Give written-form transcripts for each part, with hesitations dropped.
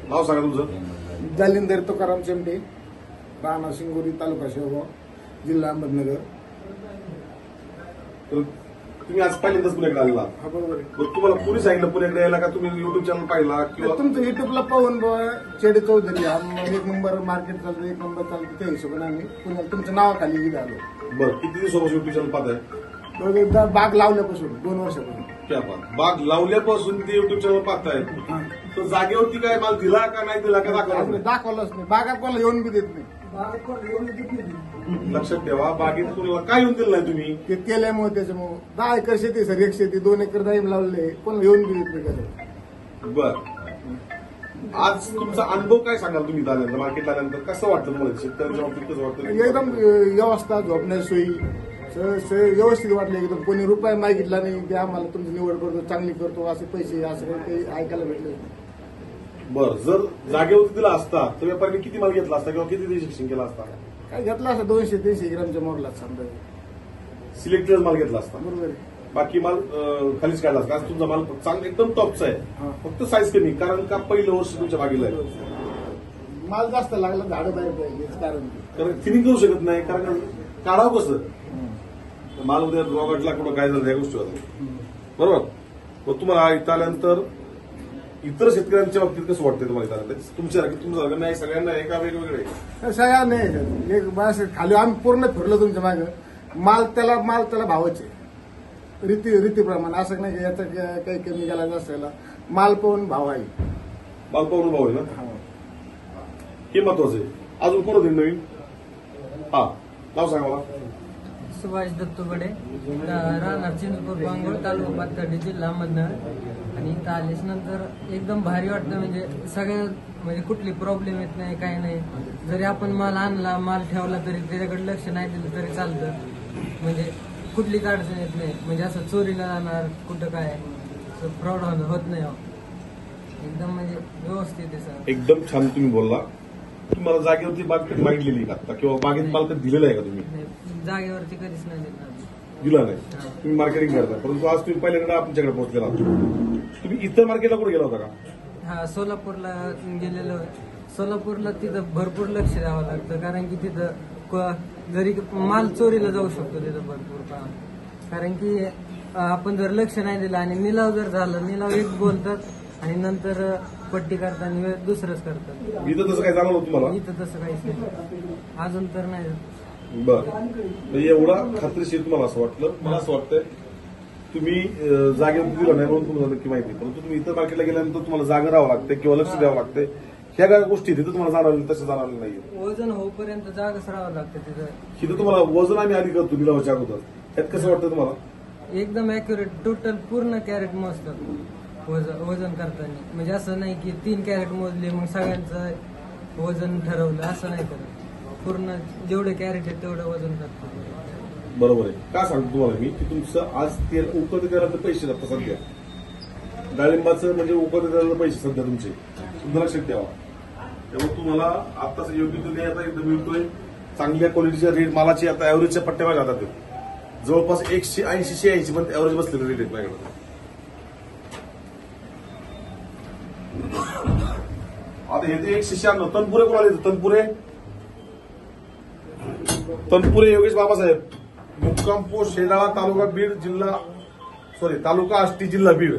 नाव सांगा तुमचं. जालिंदर तुकाराम चेमटे, राणा शिंगोरी, तालुका शेवगाव, जिल्हा अहमदनगर. तर तुम्ही आज पहिल्यांदाच पुण्याकडे आलेला. हा बरोबर आहे. मग तुम्हाला कोणी सांगितलं पुण्याकडे यायला, का तुम्ही युट्यूब चॅनल पाहिला किंवा तुमचं युट्यूबला पाहून चेडे चौधरी हा एक नंबर मार्केट चालतं, एक नंबर चालतं, त्या हिशोबाने आम्ही पुण्यात तुमच्या नावाखाली इथे आलो. बरं, किती दिवसापासून युट्यूब चॅनल पाहताय? एकदा बाग लावल्यापासून 2 वर्षापासून. क्या बात. बाग लावल्यापासून ते युट्यूब चॅनल पाहताय. तर जागेवरती काय माल दिला का नाही दिला का दाखवला? दाखवलंच नाही. बागात कोणाला येऊन बी देत नाही. लक्षात ठेवा, बागेत कोणाला काय येऊन दिलं नाही तुम्ही. ते केल्यामुळे त्याच्यामुळे 10 एकर शेती सर, एक शेती 2 एकर दाईम लावले, कोणाला येऊन बी देत नाही कसं. बर, आज तुमचा अनुभव काय सांगाल तुम्ही आल्यानंतर, मार्केटला आल्यानंतर कसं वाटतं तुम्हाला? शेतकऱ्यांच्या बाबतीत कसं वाटतं? एकदम व्यवस्था, झोपण्या सोयी व्यवस्थित वाटले एकदम. कोणी रुपये मागितला नाही की आम्हाला तुमची निवड करतो, चांगली करतो, असे पैसे असं काही ऐकायला भेटले. बरं, जर जागेवरती दिला असता तर व्यापाऱ्यांनी किती माल घेतला असता किंवा किती शिक्षण केला असता? काय घेतला असता 200-300 ग्रामच्या मोडला समजा. सिलेक्टेड माल घेतला असता. बरोबर आहे. बाकी माल खालीच काढला असता. आज तुमचा माल चांगला एकदम टॉपचा आहे, फक्त साईज कमी, कारण का पहिलं वर्ष तुमच्या बागेला आहे. माल जास्त लागला, झाडं बाहेर पाहिजे, कारण थिनिंग करू शकत नाही, कारण काढावं कसं माल, उद्या रॉगटला कुठं काय झालं या गोष्टी होतात. बरोबर. मग तुम्हाला इथं आल्यानंतर इतर शेतकऱ्यांच्या बाबतीत कसं वाटतंय तुम्हाला? तुमचं नाही, सगळ्यांना एका वेगवेगळे सगळ्या नाही. एक बस खाली आम्ही पूर्ण फिरलो तुमच्या मागे. माल त्याला भावाचे रीतीप्रमाणे, असं नाही की याचा काही कमी गेला जास्त गेला. माल पाहून भाव आहे. माल पाहून भाव आहे ना, हे महत्वाचं आहे. अजून कोण होते नवीन? हा, नाव सांगा मला. सुभाष दत्तुगडे, राहणार चिंचपूर, पांगोळ, तालुका पाथर्डी, जिल्हा अहमदनगर. आणि इथं आल्याच नंतर एकदम भारी वाटतं. म्हणजे सगळं, म्हणजे कुठली प्रॉब्लेम येत नाही, काही नाही. जरी आपण माल आणला, माल ठेवला तरी त्याच्याकडे लक्ष नाही दिलं तरी चालतं. म्हणजे कुठलीच अडचण येत नाही. म्हणजे असं चोरीला जाणार, कुठं काय फ्रॉड होत नाही. एकदम म्हणजे व्यवस्थित आहे सर. एकदम छान तुम्ही बोलला. तुम्हाला जागेवरती बाग मागितलेली का आता, किंवा बागेत माल कधी दिलेला आहे का तुम्ही? जागेवरती कधीच नाही दिला नाही. तुम्ही मार्केटिंग करता, परंतु आज तुम्ही पहिल्यांदा आमच्याकडे पोहोचलेला आहात. तुम्ही इतर मार्केटला कुठे गेला होता का? हा, सोलापूरला गेलेलो. सोलापूरला तिथं भरपूर लक्ष द्यावं लागतं, कारण की तिथं जरी माल चोरीला जाऊ शकतो तिथं भरपूर. कारण की आपण जर लक्ष नाही दिलं आणि निलाव जर झाला, निलाव एक बोलतात आणि नंतर पट्टी करताना दुसरंच करतात. इथं तसं काय जाणवलं तुम्हाला? इथं तसं काहीच नाही अजून तर नाही. बरं, एवढा खात्रीशीर तुम्हाला असं वाटलं. मला असं वाटतंय तुम्ही जागेवर दिलं नाही म्हणून तुम्हाला नक्की माहिती, परंतु तुम्ही इतर मार्केटला गेल्यानंतर तुम्हाला जागा राहावं लागते किंवा लक्ष द्यावं लागते. ह्या काय गोष्टी तिथं तुम्हाला जाणवलं, तसं जाणवलं नाही. वजन होईपर्यंत जागाच राहावं लागतं तिथं. तिथं तुम्हाला वजन आम्ही आधी करतो निलावाच्या अगोदर. त्यात कसं वाटतं तुम्हाला? एकदम अॅक्युरेट, टोटल पूर्ण कॅरेट मोजतात वजन करताना. म्हणजे असं नाही की 3 कॅरेट मोजले मग सगळ्यांचं वजन ठरवलं, असं नाही करत. पूर्ण जेवढे कॅरेट आहे तेवढं वजन करतात. बरोबर आहे. का सांगतो तुम्हाला मी की तुमचं आज तेल उकळते तेलाचे पैसे जातात सध्या. डाळिंबाचं म्हणजे उकळते तेलाचे पैसे सध्या तुमचे सुद्धा लक्षात ठेवा. त्यामुळे तुम्हाला आताच योग्य तो आता एकदम मिळतोय. चांगल्या क्वालिटीच्या रेट मालाची आता ऍव्हरेजच्या पट्ट्यावर जातात. जवळपास 180-180 पण ऍव्हरेज बसलेले रेट आहेत माझ्याकडे. आता हे ते 196. तनपुरे कोणाला येतं? तनपुरे योगेश बाबासाहेब, मुक्काम पोस्ट शेडाळा, तालुका बीड, तालुका आष्टी, जिल्हा बीड.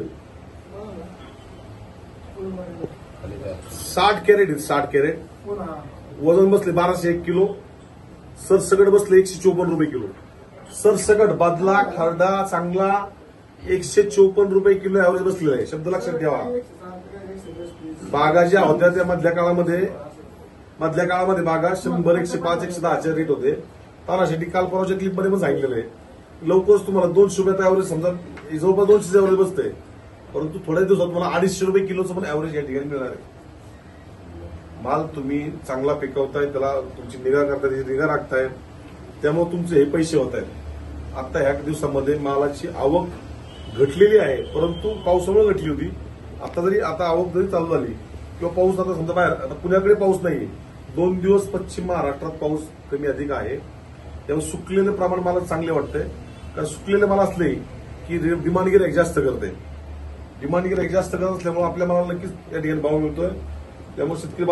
60 कॅरेट आहेत. 60 कॅरेट वजन बसले 1201 किलो. सरसकट बसले 154 रुपये किलो. सरसकट बदला खरडा चांगला 154 रुपये किलो ऍव्हरेज बसलेला आहे. शब्द लक्षात ठेवा. बागा ज्या होत्या त्या मधल्या काळामध्ये बागा 100, 105, 110चे रेट होते. तानाशेट्टी काल परवाच्या क्लिपमध्ये पण सांगितलेलं आहे. लवकरच तुम्हाला 200 रुपयाचा ऍव्हरेज, समजा जवळपास 200 ऍव्हरेज बसतंय, परंतु थोड्या दिवसात तुम्हाला 250 रुपये किलोचं पण ऍव्हरेज या ठिकाणी मिळणार आहे. माल तुम्ही चांगला पिकवताय, त्याला तुमची निगा करताय, निगा राखताय, त्यामुळे तुमचे हे पैसे होत आहेत. आता ह्या दिवसामध्ये मालाची आवक घटलेली आहे, परंतु पावसामुळे घटली होती. आता आवक जरी चालू झाली किंवा पाऊस आता समजा बाहेर, आता पुण्याकडे पाऊस नाही, 2 दिवस पश्चिम महाराष्ट्रात पाऊस कमी अधिक आहे. त्यामुळे सुकलेलं प्रमाण मला चांगले वाटतंय. कारण सुकलेले माल असले की डिमांड गिराईक जास्त करते. डिमांड गिराईक जास्त करत असल्यामुळे आपल्या मालाला नक्कीच या ठिकाणी भाव मिळतोय. त्यामुळे शेतकरी